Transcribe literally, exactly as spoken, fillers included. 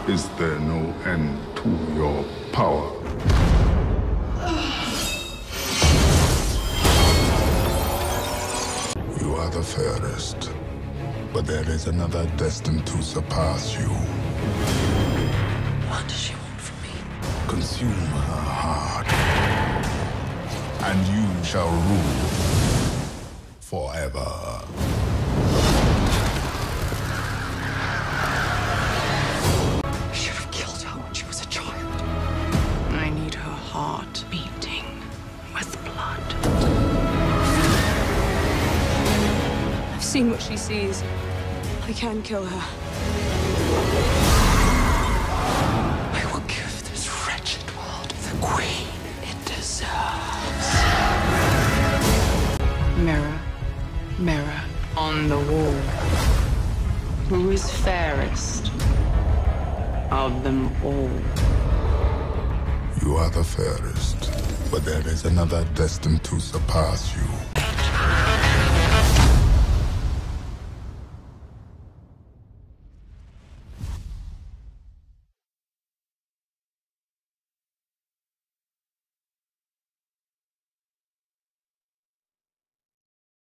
Is there no end to your power? You are the fairest, but there is another destined to surpass you. What does she want from me? Consume her heart, and you shall rule forever. I should have killed her when she was a child. I need her heart beating with blood. I've seen what she sees. I can kill her. I will give this wretched world the queen it deserves. Mirror, mirror on the wall, who is fairest of them all? You are the fairest, but there is another destined to surpass you.